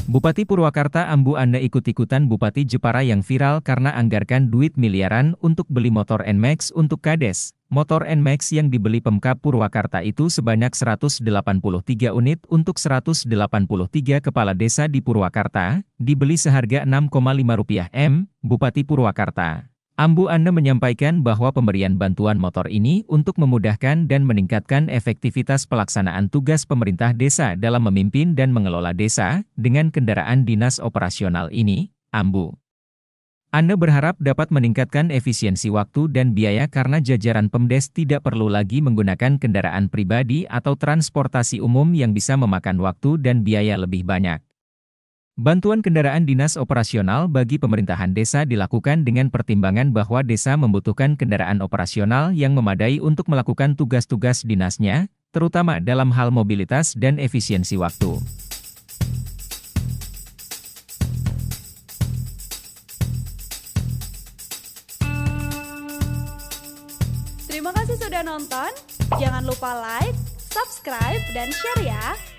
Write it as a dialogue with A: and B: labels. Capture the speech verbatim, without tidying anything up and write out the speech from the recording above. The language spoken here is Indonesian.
A: Bupati Purwakarta Ambu Anda ikut-ikutan Bupati Jepara yang viral karena anggarkan duit miliaran untuk beli motor N Max untuk Kades. Motor N Max yang dibeli Pemkab Purwakarta itu sebanyak seratus delapan puluh tiga unit untuk seratus delapan puluh tiga kepala desa di Purwakarta, dibeli seharga enam koma lima rupiah M, Bupati Purwakarta. Ambu Anda menyampaikan bahwa pemberian bantuan motor ini untuk memudahkan dan meningkatkan efektivitas pelaksanaan tugas pemerintah desa dalam memimpin dan mengelola desa, dengan kendaraan dinas operasional ini, Ambu Anda berharap dapat meningkatkan efisiensi waktu dan biaya karena jajaran Pemdes tidak perlu lagi menggunakan kendaraan pribadi atau transportasi umum yang bisa memakan waktu dan biaya lebih banyak. Bantuan kendaraan dinas operasional bagi pemerintahan desa dilakukan dengan pertimbangan bahwa desa membutuhkan kendaraan operasional yang memadai untuk melakukan tugas-tugas dinasnya, terutama dalam hal mobilitas dan efisiensi waktu.
B: Terima kasih sudah nonton, jangan lupa like, subscribe, dan share ya!